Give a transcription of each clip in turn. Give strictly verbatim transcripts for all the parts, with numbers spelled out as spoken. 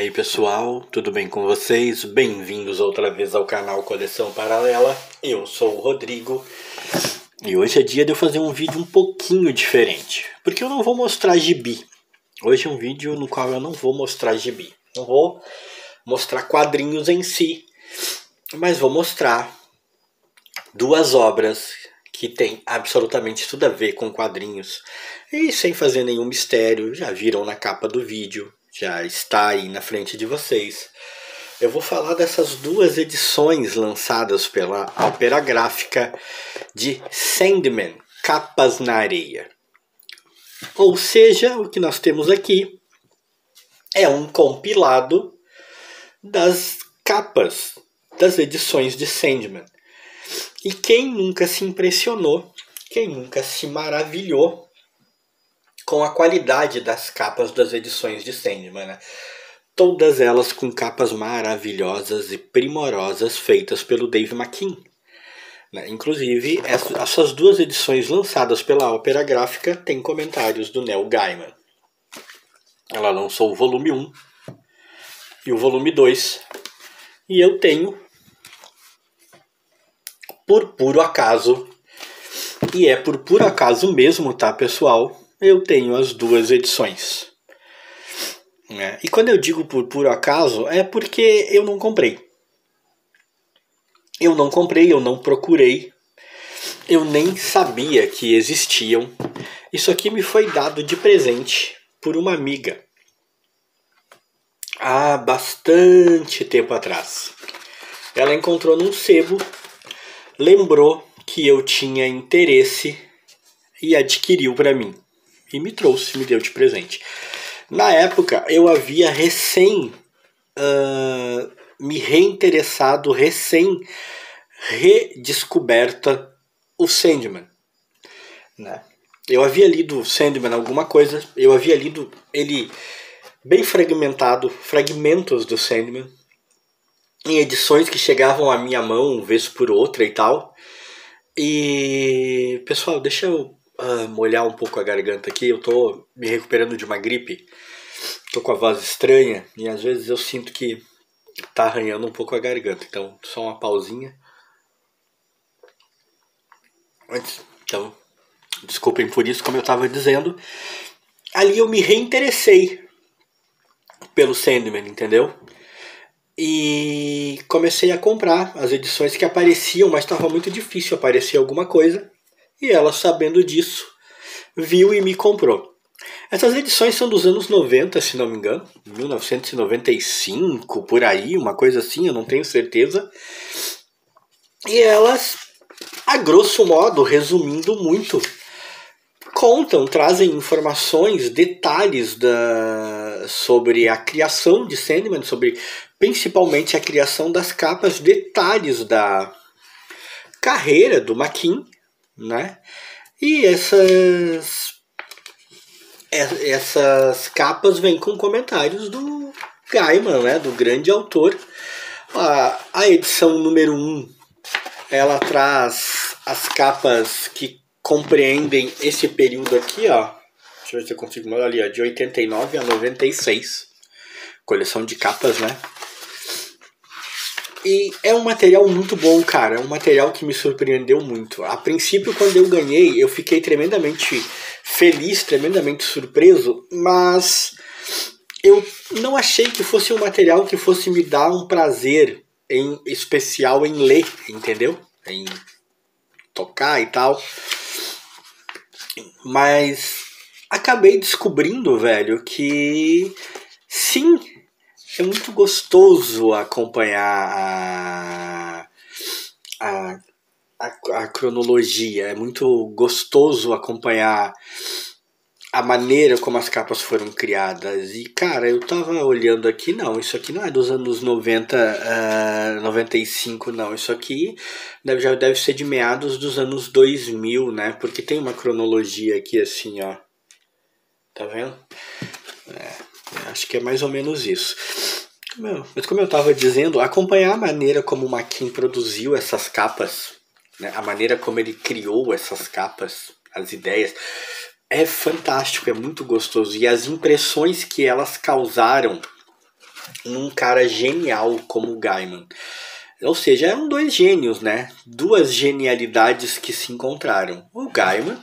aí pessoal, tudo bem com vocês? Bem-vindos outra vez ao canal Coleção Paralela. Eu sou o Rodrigo e hoje é dia de eu fazer um vídeo um pouquinho diferente, porque eu não vou mostrar gibi. Hoje é um vídeo no qual eu não vou mostrar gibi, não vou mostrar quadrinhos em si, mas vou mostrar duas obras que tem absolutamente tudo a ver com quadrinhos e sem fazer nenhum mistério. Já viram na capa do vídeo, já está aí na frente de vocês. Eu vou falar dessas duas edições lançadas pela Opera Gráfica de Sandman, Capas na Areia. Ou seja, o que nós temos aqui é um compilado das capas das edições de Sandman. E quem nunca se impressionou, quem nunca se maravilhou com a qualidade das capas das edições de Sandman, né? Todas elas com capas maravilhosas e primorosas feitas pelo Dave McKean, né? Inclusive, essas duas edições lançadas pela Opera Gráfica têm comentários do Neil Gaiman. Ela lançou o volume um e o volume dois. E eu tenho, por puro acaso, e é por puro acaso mesmo, tá pessoal? Eu tenho as duas edições. É, e quando eu digo por puro acaso, é porque eu não comprei. Eu não comprei, eu não procurei. Eu nem sabia que existiam. Isso aqui me foi dado de presente por uma amiga há bastante tempo atrás. Ela encontrou num sebo, lembrou que eu tinha interesse e adquiriu para mim. E me trouxe, me deu de presente. Na época, eu havia recém uh, me reinteressado, recém redescoberta o Sandman, né? Eu havia lido Sandman alguma coisa, eu havia lido ele bem fragmentado, fragmentos do Sandman, em edições que chegavam à minha mão, vez por outra e tal. E, pessoal, deixa eu uh, molhar um pouco a garganta aqui. Eu tô me recuperando de uma gripe. Tô com a voz estranha e às vezes eu sinto que tá arranhando um pouco a garganta. Então, só uma pausinha. Então, desculpem por isso, como eu tava dizendo. Ali eu me reinteressei pelo Sandman, entendeu? E comecei a comprar as edições que apareciam, mas estava muito difícil aparecer alguma coisa. E ela, sabendo disso, viu e me comprou. Essas edições são dos anos noventa, se não me engano. mil novecentos e noventa e cinco, por aí, uma coisa assim, eu não tenho certeza. E elas, a grosso modo, resumindo muito, contam, trazem informações, detalhes da, sobre a criação de Sandman, sobre principalmente a criação das capas, detalhes da carreira do McKean, né? E essas, essas capas vêm com comentários do Gaiman, né? Do grande autor. A, a edição número um, ela traz as capas que compreendem esse período aqui, ó. Deixa eu ver se eu consigo olhar ali, ó, de oitenta e nove a noventa e seis. Coleção de capas, né? E é um material muito bom, cara. É um material que me surpreendeu muito. A princípio, quando eu ganhei, eu fiquei tremendamente feliz, tremendamente surpreso, mas eu não achei que fosse um material que fosse me dar um prazer em especial em ler, entendeu? Em tocar e tal. Mas acabei descobrindo, velho, que sim, é muito gostoso acompanhar a, a, a, a cronologia. É muito gostoso acompanhar a maneira como as capas foram criadas. E, cara, eu tava olhando aqui, não, isso aqui não é dos anos noventa, uh, noventa e cinco, não. Isso aqui deve, já deve ser de meados dos anos dois mil, né? Porque tem uma cronologia aqui assim, ó. Tá vendo? É, acho que é mais ou menos isso. Meu, mas como eu estava dizendo, acompanhar a maneira como o McKean produziu essas capas, né, a maneira como ele criou essas capas, as ideias, é fantástico, é muito gostoso. E as impressões que elas causaram num cara genial como o Gaiman. Ou seja, eram dois gênios, né? Duas genialidades que se encontraram. O Gaiman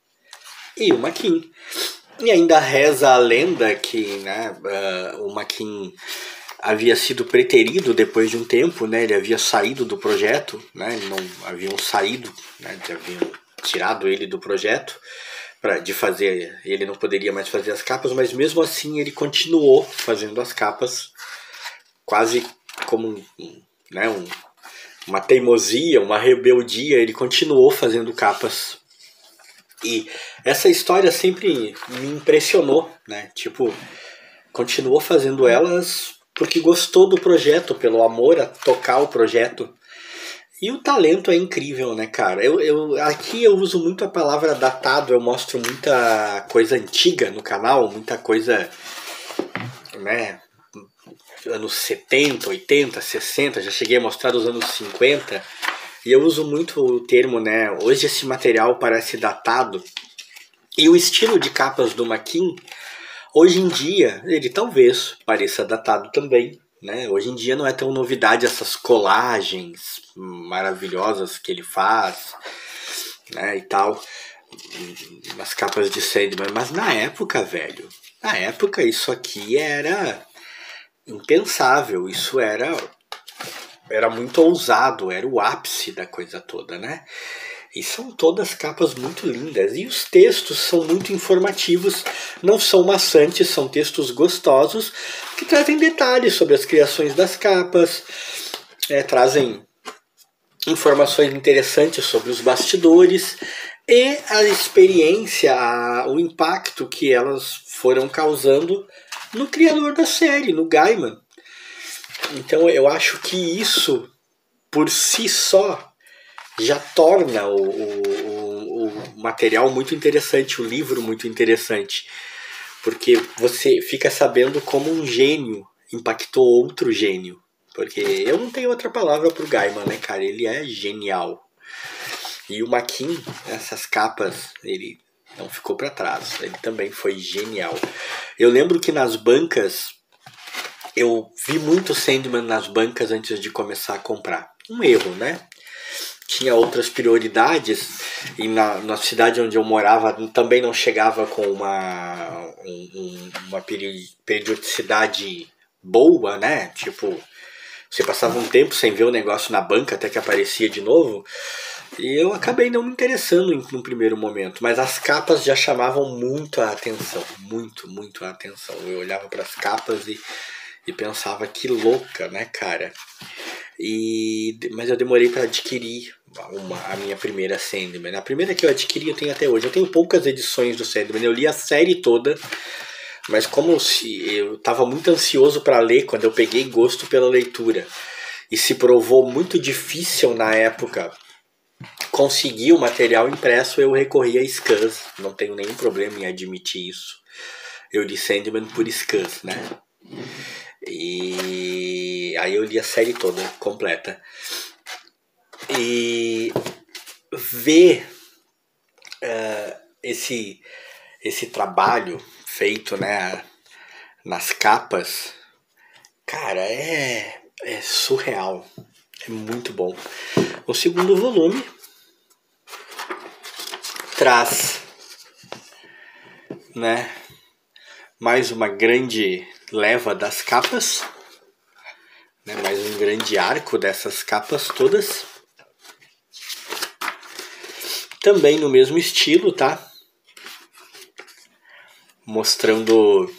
e o McKean. E ainda reza a lenda que, né, uh, o McKean havia sido preterido depois de um tempo, né? Ele havia saído do projeto, né? Ele não haviam saído, né? Haviam tirado ele do projeto pra, de fazer. Ele não poderia mais fazer as capas, mas mesmo assim ele continuou fazendo as capas, quase como um, né, um, uma teimosia, uma rebeldia. Ele continuou fazendo capas. E essa história sempre me impressionou, né? Tipo, continuou fazendo elas porque gostou do projeto, pelo amor a tocar o projeto. E o talento é incrível, né, cara? Eu, eu, aqui eu uso muito a palavra datado, eu mostro muita coisa antiga no canal, muita coisa, né, anos setenta, oitenta, sessenta, já cheguei a mostrar os anos cinquenta. E eu uso muito o termo, né, hoje esse material parece datado. E o estilo de capas do McKean, hoje em dia, ele talvez pareça datado também, né? Hoje em dia não é tão novidade essas colagens maravilhosas que ele faz, né, e tal, nas capas de Sandman. Mas na época, velho, na época isso aqui era impensável, isso era, era muito ousado, era o ápice da coisa toda, né? E são todas capas muito lindas. E os textos são muito informativos, não são maçantes, são textos gostosos, que trazem detalhes sobre as criações das capas, é, trazem informações interessantes sobre os bastidores e a experiência, a, o impacto que elas foram causando no criador da série, no Gaiman. Então eu acho que isso, por si só, já torna o, o, o material muito interessante, o livro muito interessante. Porque você fica sabendo como um gênio impactou outro gênio. Porque eu não tenho outra palavra pro Gaiman, né, cara? Ele é genial. E o McKean, essas capas, ele não ficou para trás. Ele também foi genial. Eu lembro que nas bancas, eu vi muito Sandman nas bancas antes de começar a comprar. Um erro, né? Tinha outras prioridades, e na, na cidade onde eu morava também não chegava com uma, um, uma periodicidade boa, né? Tipo, você passava um tempo sem ver o negócio na banca até que aparecia de novo, e eu acabei não me interessando em um primeiro momento, mas as capas já chamavam muito a atenção, muito, muito a atenção. Eu olhava para as capas e, e pensava, que louca, né, cara? E, mas eu demorei para adquirir uma, a minha primeira Sandman. A primeira que eu adquiri eu tenho até hoje. Eu tenho poucas edições do Sandman. Eu li a série toda, mas como se eu estava muito ansioso para ler, quando eu peguei gosto pela leitura, e se provou muito difícil na época conseguir o material impresso, eu recorri a scans. Não tenho nenhum problema em admitir isso. Eu li Sandman por scans, né? E aí eu li a série toda, completa. E ver uh, esse, esse trabalho feito, né, nas capas, cara, é, é surreal. É muito bom. O segundo volume traz, né, mais uma grande leva das capas, né, mais um grande arco dessas capas todas, também no mesmo estilo, tá? Mostrando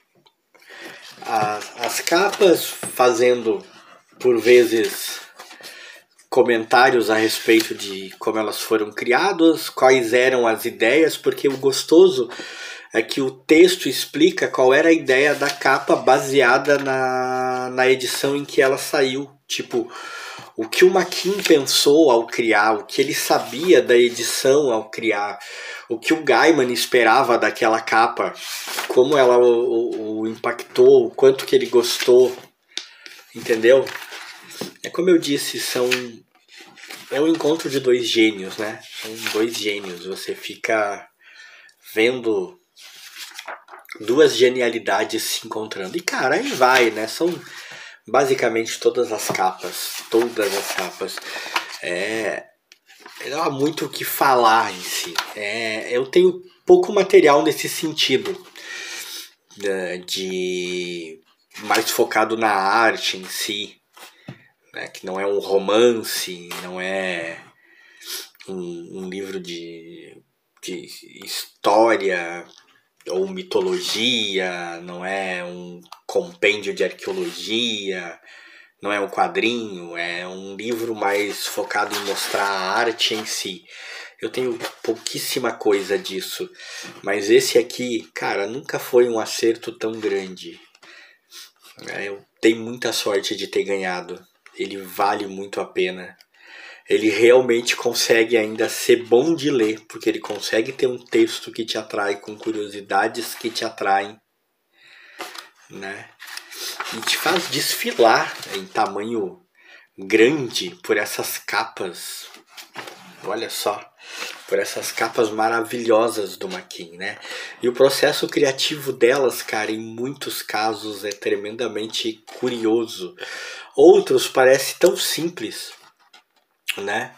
a, as capas, fazendo por vezes comentários a respeito de como elas foram criadas, quais eram as ideias, porque o gostoso é que o texto explica qual era a ideia da capa baseada na, na edição em que ela saiu. Tipo, o que o McKean pensou ao criar, o que ele sabia da edição ao criar, o que o Gaiman esperava daquela capa, como ela o, o, o impactou, o quanto que ele gostou, entendeu? É como eu disse, são... é um encontro de dois gênios, né? São dois gênios. Você fica vendo duas genialidades se encontrando. E cara, aí vai, né? São basicamente todas as capas. Todas as capas. É. Não há muito o que falar em si. É, eu tenho pouco material nesse sentido. Né, de mais focado na arte em si. Né, que não é um romance, não é um, um livro de, de história ou mitologia, não é um compêndio de arqueologia, não é um quadrinho, é um livro mais focado em mostrar a arte em si. Eu tenho pouquíssima coisa disso, mas esse aqui, cara, nunca foi um acerto tão grande. Eu dei muita sorte de ter ganhado. Ele vale muito a pena. Ele realmente consegue ainda ser bom de ler, porque ele consegue ter um texto que te atrai, com curiosidades que te atraem, né? E te faz desfilar em tamanho grande por essas capas. Olha só, por essas capas maravilhosas do Maquin, né? E o processo criativo delas, cara, em muitos casos é tremendamente curioso. Outros parece tão simples, né?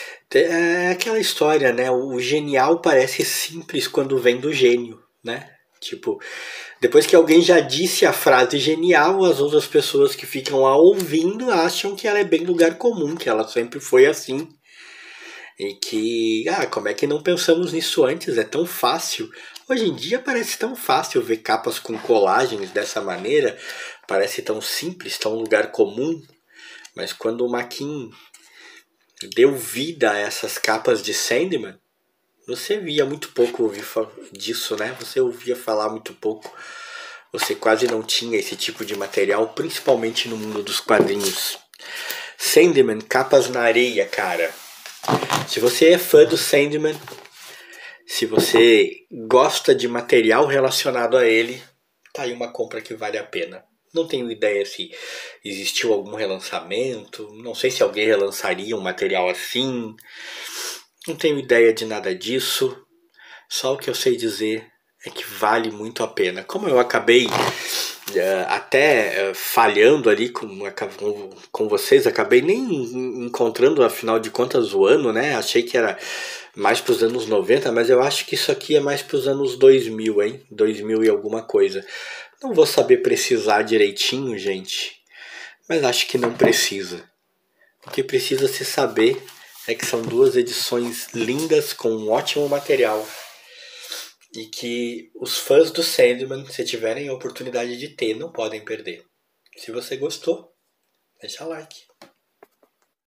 É aquela história, né? O genial parece simples quando vem do gênio, né? Tipo, depois que alguém já disse a frase genial, as outras pessoas que ficam lá ouvindo acham que ela é bem lugar comum, que ela sempre foi assim. E que, ah, como é que não pensamos nisso antes? É tão fácil. Hoje em dia parece tão fácil ver capas com colagens dessa maneira. Parece tão simples, tão lugar comum. Mas quando o Maquin deu vida a essas capas de Sandman, você via muito pouco ouvir disso, né? Você ouvia falar muito pouco. Você quase não tinha esse tipo de material, principalmente no mundo dos quadrinhos. Sandman, capas na areia, cara. Se você é fã do Sandman, se você gosta de material relacionado a ele, tá aí uma compra que vale a pena. Não tenho ideia se existiu algum relançamento, não sei se alguém relançaria um material assim, não tenho ideia de nada disso. Só o que eu sei dizer é que vale muito a pena. Como eu acabei uh, até uh, falhando ali com, com vocês, acabei nem encontrando, afinal de contas, o ano, né? Achei que era mais para os anos noventa, mas eu acho que isso aqui é mais para os anos dois mil, hein? dois mil e alguma coisa. Não vou saber precisar direitinho, gente, mas acho que não precisa. O que precisa se saber é que são duas edições lindas com um ótimo material. E que os fãs do Sandman, se tiverem a oportunidade de ter, não podem perder. Se você gostou, deixa like.